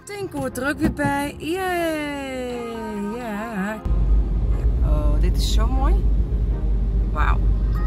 Tink hoort er ook weer bij. Yay! Ja. Oh, dit is zo mooi. Wauw.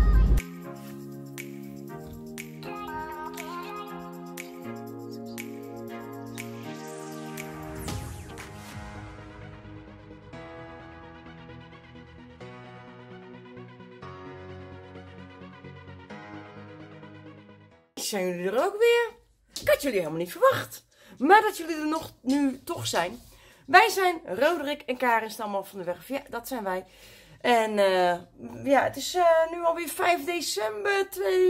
Zijn jullie er ook weer? Ik had jullie helemaal niet verwacht. Maar dat jullie er nog nu toch zijn. Wij zijn Roderick en Karin Stamhoff van de Weg. Ja, dat zijn wij. En ja, het is nu alweer 5 december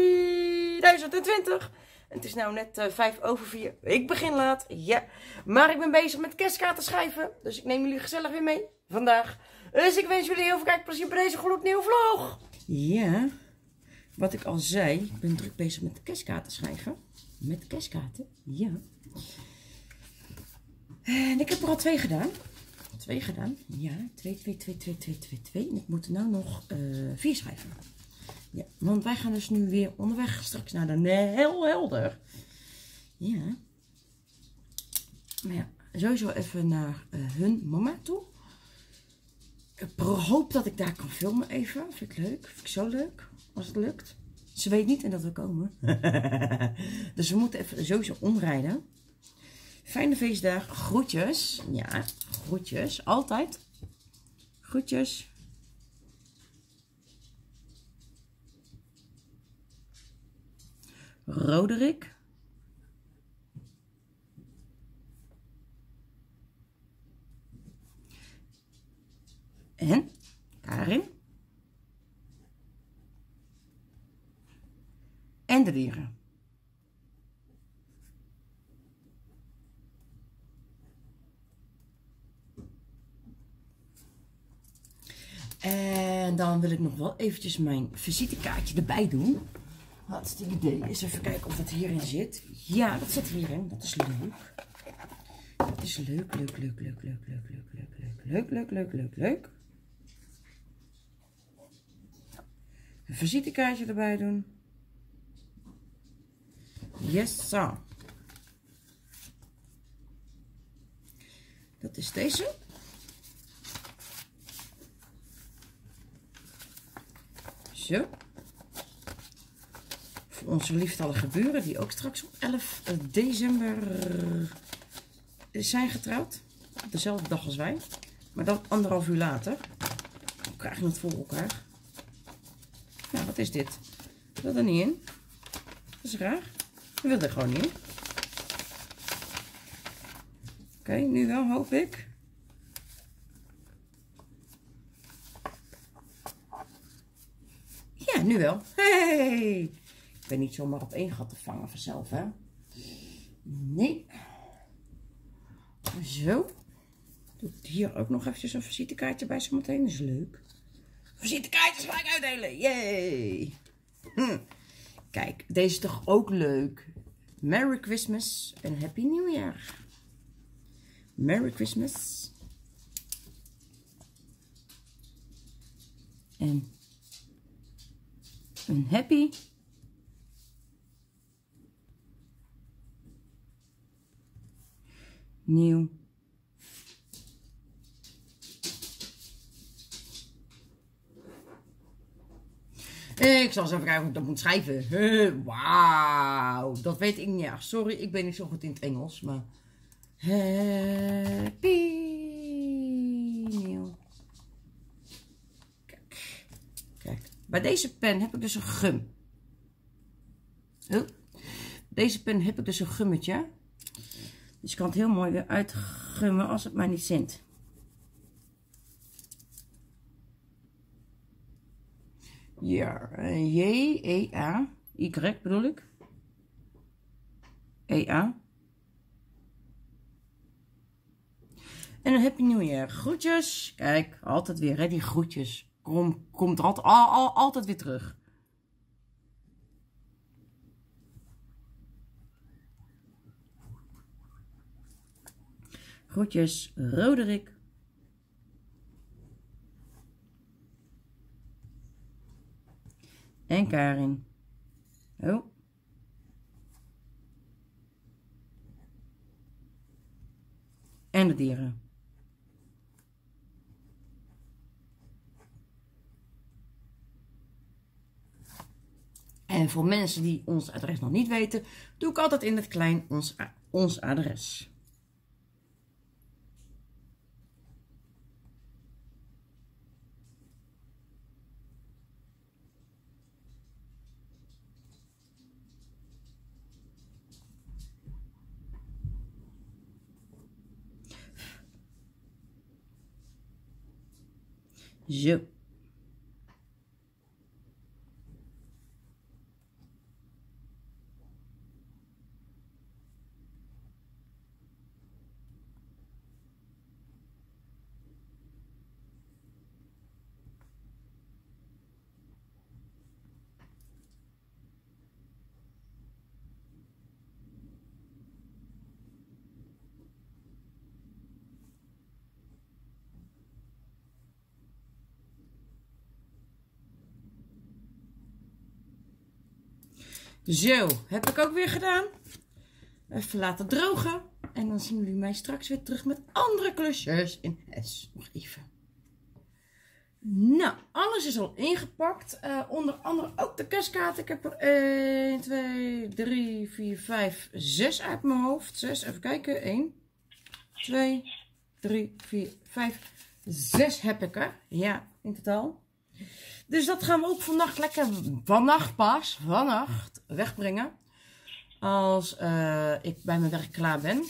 2020. En het is nou net 4:05. Ik begin laat, ja. Maar ik ben bezig met kerstkaarten schrijven. Dus ik neem jullie gezellig weer mee vandaag. Dus ik wens jullie heel veel kijkplezier bij deze gloednieuwe vlog. Ja, wat ik al zei, ik ben druk bezig met kerstkaarten schrijven. Met kerstkaarten, ja. En ik heb er al 2 gedaan. 2 gedaan, ja. 2. En ik moet er nou nog 4 schrijven. Ja, want wij gaan dus nu weer onderweg straks naar de Heel Helder. Ja. Maar ja, sowieso even naar hun mama toe. Ik hoop dat ik daar kan filmen even. Vind ik leuk. Vind ik zo leuk. Als het lukt. Ze weet niet en dat we komen. Dus we moeten even sowieso omrijden. Fijne feestdag. Groetjes. Ja, groetjes. Altijd. Groetjes. Roderick. En Karin. En de dieren. En dan wil ik nog wel eventjes mijn visitekaartje erbij doen. Hartstikke idee. Eens even kijken of dat hierin zit. Ja, dat zit hierin. Dat is leuk. Dat is leuk. Leuk. Een visitekaartje erbij doen. Yes, zo. Dat is deze. Zo. Voor onze lieftallige buren die ook straks op 11 december zijn getrouwd. Op dezelfde dag als wij. Maar dan 1,5 uur later. Dan krijg je het voor elkaar. Nou, wat is dit? Dat er niet in. Dat is raar. Dat wil er gewoon niet in. Oké, nu wel hoop ik. Ja, nu wel. Hey! Ik ben niet zomaar op 1 gat te vangen vanzelf, hè? Nee. Zo. Doe ik hier ook nog eventjes een visitekaartje bij zometeen. Dat is leuk. Visitekaartjes ga ik uitdelen. Yay! Kijk, deze is toch ook leuk. Merry Christmas en Happy New Year. Merry Christmas. En een Happy New Ik zal eens even kijken hoe ik dat moet schrijven. Wauw, dat weet ik niet. Sorry, ik ben niet zo goed in het Engels, maar Happy New. Kijk, bij deze pen heb ik dus een gum. Deze pen heb ik dus een gummetje. Dus ik kan het heel mooi weer uitgummen als het mij niet zint. Ja, J-E-A, Y bedoel ik. E-A. En dan heb je New Year. Groetjes. Kijk, altijd weer, hè, die groetjes. Komt er altijd weer terug. Groetjes, Roderick. En Karin. Oh. en de dieren. En voor mensen die ons adres nog niet weten, doe ik altijd in het klein ons adres. Zo. Zo, heb ik ook weer gedaan. Even laten drogen. En dan zien jullie mij straks weer terug met andere klusjes in S. Nog even. Nou, alles is al ingepakt. Onder andere ook de kerstkaart. Ik heb er 1, 2, 3, 4, 5, 6 uit mijn hoofd. 6, even kijken. 1, 2, 3, 4, 5, 6 heb ik er. Ja, in totaal. Dus dat gaan we ook vannacht lekker, vannacht wegbrengen. Als ik bij mijn werk klaar ben.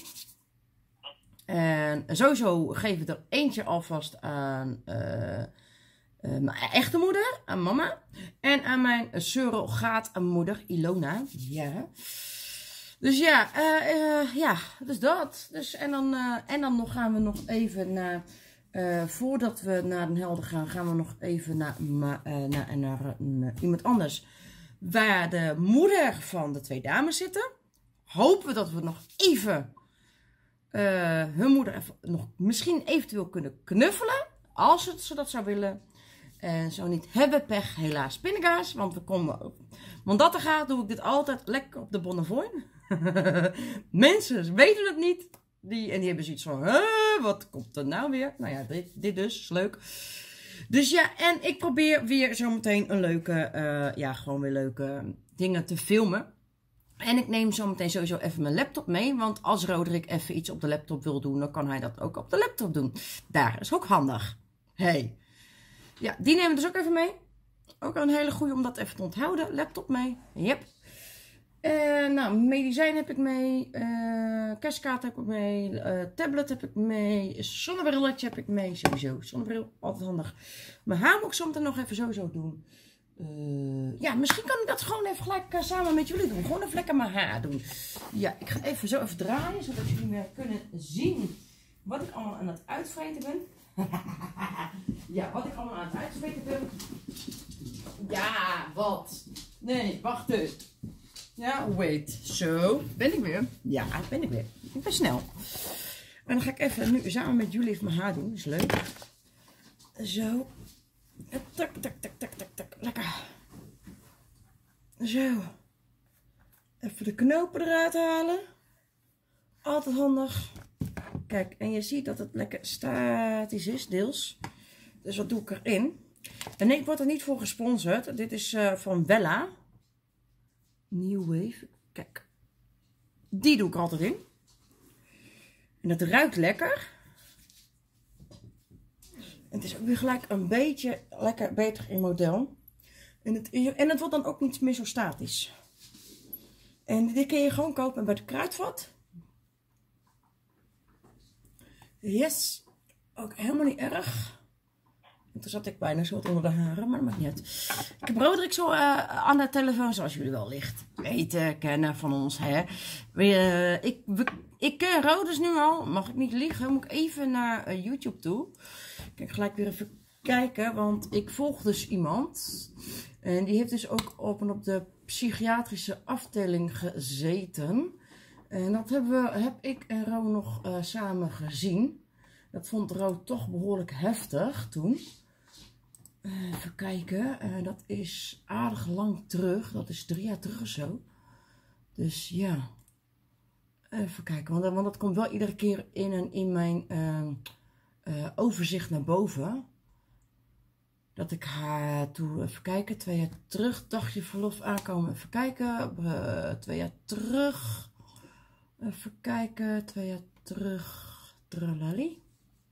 En sowieso geef ik er eentje alvast aan mijn echte moeder, aan mama. En aan mijn surrogaatmoeder, Ilona. Ja. Dus ja, dus dat. Dus, en dan gaan we nog even naar... voordat we naar Den Helder gaan, gaan we nog even naar iemand anders. Waar de moeder van de 2 dames zitten. Hopen we dat we nog even hun moeder even, nog misschien eventueel kunnen knuffelen. Als ze dat zou willen. En zo niet, hebben pech, helaas pindakaas. Want dat er gaat, doe ik dit altijd lekker op de Bonnefoy. Mensen weten het niet. Die hebben zoiets van, wat komt er nou weer? Nou ja, dit dus, is leuk. Dus ja, en ik probeer weer zometeen een leuke, gewoon weer leuke dingen te filmen. En ik neem zometeen sowieso even mijn laptop mee. Want als Roderick even iets op de laptop wil doen, dan kan hij dat ook op de laptop doen. Daar is ook handig. Hey. Ja, die nemen we dus ook even mee. Ook een hele goede om dat even te onthouden. Laptop mee. Yep. Nou, medicijn heb ik mee, kerstkaart heb ik mee, tablet heb ik mee, zonnebrilletje heb ik mee, sowieso. Zonnebril, altijd handig. Mijn haar moet ik zometeen nog even sowieso doen. Ja, misschien kan ik dat gewoon even gelijk samen met jullie doen. Gewoon even lekker mijn haar doen. Ja, ik ga even zo even draaien, zodat jullie meer kunnen zien wat ik allemaal aan het uitvreten ben. Ja, wat ik allemaal aan het uitvreten ben. Ja, wat? Nee, wacht dus. Ja, wait. Zo. Ben ik weer? Ja, ben ik weer. Ik ben snel. En dan ga ik even nu samen met jullie even mijn haar doen. Dat is leuk. Zo. Tak, tak, tak, tak, tak, tak. Lekker. Zo. Even de knopen eruit halen. Altijd handig. Kijk, en je ziet dat het lekker statisch is, deels. Dus wat doe ik erin? En nee, ik word er niet voor gesponsord. Dit is van Wella. New Wave. Kijk. Die doe ik altijd in. En dat ruikt lekker. En het is ook weer gelijk een beetje lekker beter in model. En het wordt dan ook niet meer zo statisch. En dit kun je gewoon kopen bij de Kruidvat. Yes. Ook helemaal niet erg. En toen zat ik bijna zo onder de haren, maar dat maakt niet uit. Ik heb Roderick zo aan de telefoon, zoals jullie wel licht weten, kennen van ons. Hè. Ik ken Roders nu al, mag ik niet liegen, moet ik even naar YouTube toe. Ik ga gelijk weer even kijken, want ik volg dus iemand. En die heeft dus ook op de psychiatrische afdeling gezeten. En dat heb ik en Ro nog samen gezien. Dat vond Ro toch behoorlijk heftig toen. Even kijken. Dat is aardig lang terug. Dat is 3 jaar terug of zo. Dus ja. Even kijken, want dat komt wel iedere keer in mijn overzicht naar boven. Dat ik haar toe, even kijken, 2 jaar terug, dagje verlof aankomen, even kijken, 2 jaar terug, even kijken, 2 jaar terug, tralali.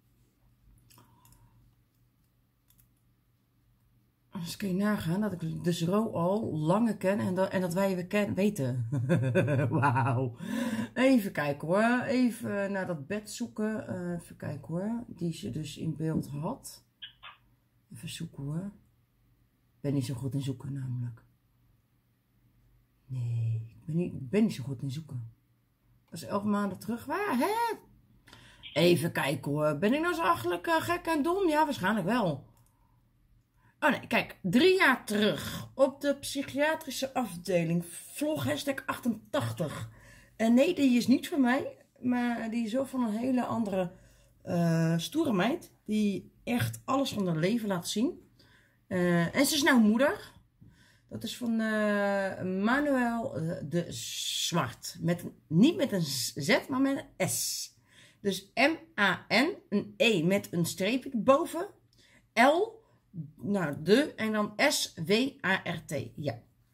Dus kun je nagaan dat ik dus Ro al langer ken en dat wij weer weten. Wauw. Even kijken hoor, even naar dat bed zoeken, even kijken hoor, die ze dus in beeld had. Even zoeken hoor. Ik ben niet zo goed in zoeken namelijk. Nee, ik ben niet zo goed in zoeken. Dat is 11 maanden terug. Waar, hè? Even kijken hoor. Ben ik nou zo achterlijk gek en dom? Ja, waarschijnlijk wel. Oh nee, kijk. 3 jaar terug. Op de psychiatrische afdeling. Vlog #88. En nee, die is niet van mij. Maar die is zo van een hele andere stoere meid. Die echt alles van haar leven laat zien. En ze is nou moeder. Dat is van Manuel de Zwart. Niet met een Z, maar met een S. Dus M-A-N, een E met een streepje boven. L, nou de, en dan S-W-A-R-T. Ja.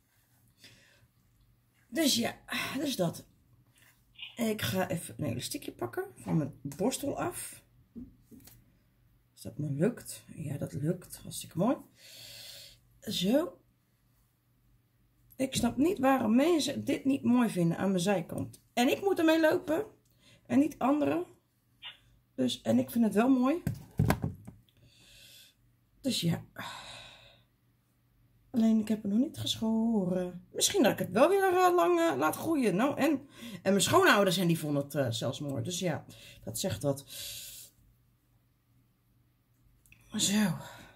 Dus ja, dus dat. Ik ga even een elastiekje pakken van mijn borstel af. Als dat me lukt. Ja, dat lukt. Hartstikke mooi. Zo. Ik snap niet waarom mensen dit niet mooi vinden aan mijn zijkant. En ik moet ermee lopen. En niet anderen. Dus, en ik vind het wel mooi. Dus ja. Alleen ik heb het nog niet geschoren. Misschien dat ik het wel weer lang laat groeien. Nou, en mijn schoonouders en die vonden het zelfs mooi. Dus ja, dat zegt dat. Zo.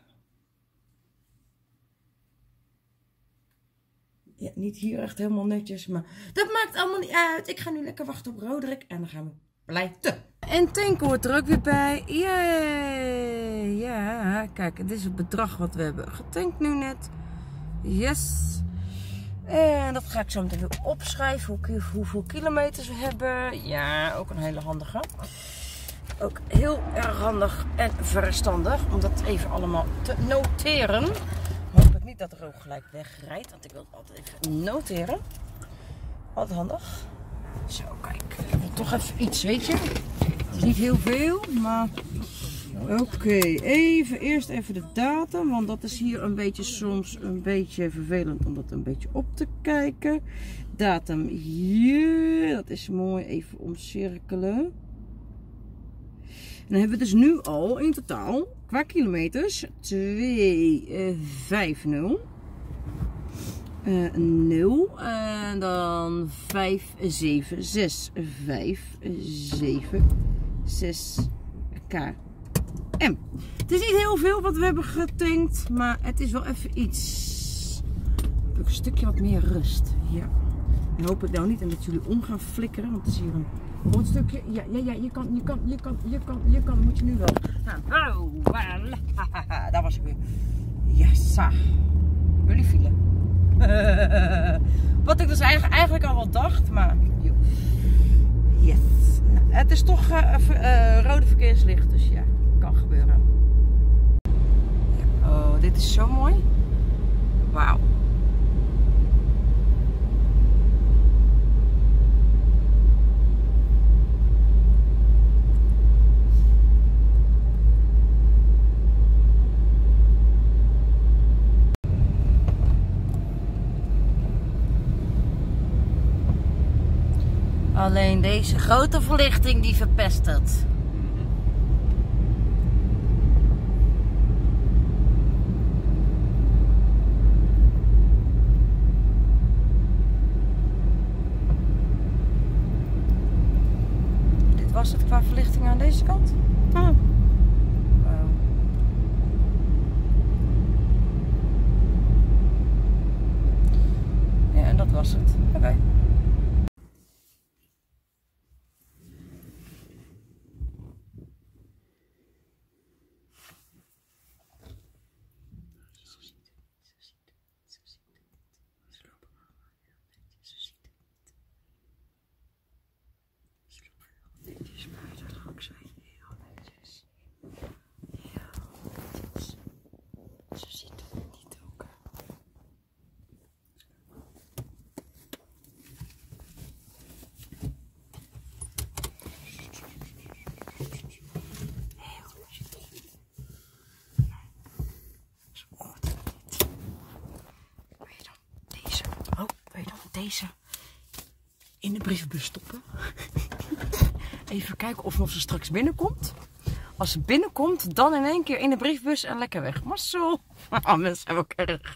Ja, niet hier echt helemaal netjes, maar dat maakt allemaal niet uit. Ik ga nu lekker wachten op Roderick en dan gaan we pleiten. En Tinker hoort er ook weer bij. Yay! Ja, kijk, dit is het bedrag wat we hebben getankt nu net. Yes. En dat ga ik zo meteen weer opschrijven. Hoeveel kilometers we hebben. Ja, ook een hele handige. Ook heel erg handig en verstandig om dat even allemaal te noteren. Hopelijk niet dat er ook gelijk wegrijdt, want ik wil het altijd even noteren. Wat handig. Zo, kijk. Ik wil toch even iets, weet je. Het is niet heel veel, maar... Oké, eerst even de datum, want dat is hier een beetje soms een beetje vervelend om dat een beetje op te kijken. Datum hier, dat is mooi, even omcirkelen. En dan hebben we dus nu al in totaal qua kilometers 250. 0 en dan 576 576 km. Het is niet heel veel wat we hebben getankt, maar het is wel even iets. Heb ik een stukje wat meer rust. Ja. En hoop ik nou niet en dat jullie om gaan flikkeren, want het is hier een groot stukje. Ja, je kan, moet je nu wel. Oh, voilà. Daar was ik weer. Yassa. Jullie vielen. Wat ik dus eigenlijk al wel dacht, maar yes. Nou, het is toch rode verkeerslicht, dus ja, kan gebeuren. Ja, oh, dit is zo mooi. Wauw. Alleen deze grote verlichting die verpest het. Dit was het qua verlichting aan deze kant. Wow. Ja, en dat was het. Oké. deze in de brievenbus stoppen. Even kijken of ze straks binnenkomt. Als ze binnenkomt, dan in één keer in de brievenbus en lekker weg. Maar zo. Oh, mensen zijn ook erg.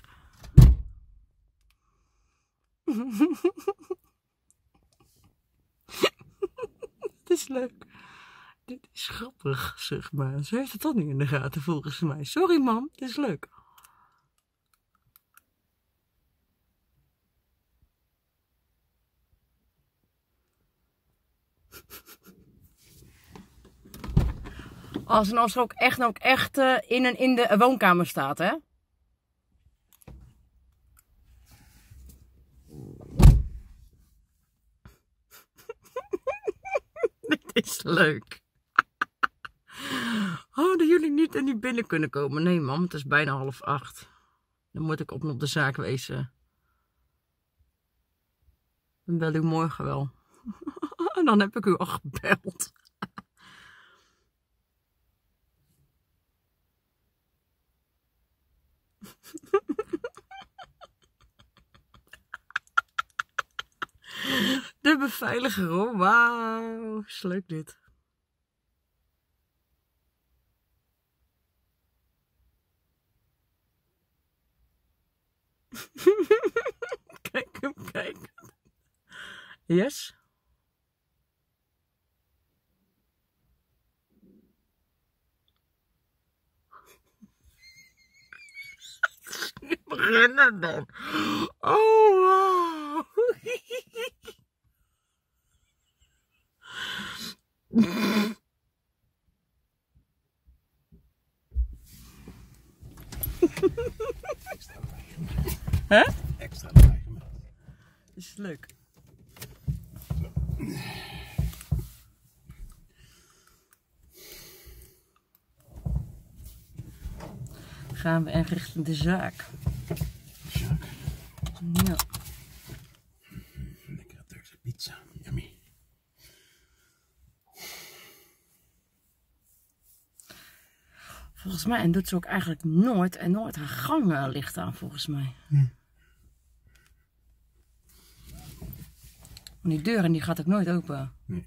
Het is leuk. Dit is grappig, zeg maar. Ze heeft het toch niet in de gaten, volgens mij. Sorry, mam. Het is leuk. Als ze ook echt in de woonkamer staat, hè? Dit is leuk. Oh, dat jullie niet binnen kunnen komen. Nee, mam, het is bijna 7:30. Dan moet ik op de zaak wezen. Dan bel ik morgen wel. En dan heb ik u al gebeld. De beveiliger, hoor. Wauw, is leuk dit. Kijk hem, kijk. Yes. Rennen dan. Oh, wow. Hè? Extra bijgemeld. Is leuk. Gaan we en richting de zaak. Zaak. Ja. Lekkere Turkse pizza. Yummy. Volgens mij, en doet ze ook eigenlijk nooit haar ganglicht aan, volgens mij. Die deur en die gaat ook nooit open. Nee.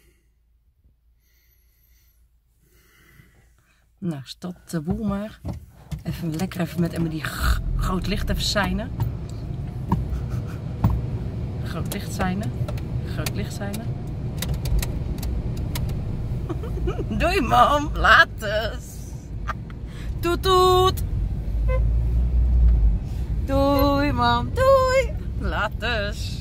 Nou, stop de boel maar. Even lekker met die groot licht even seinen. Groot licht seinen. Groot licht seinen. Doei, mam. Later. Toet toet. Doei, mam. Doei. Later.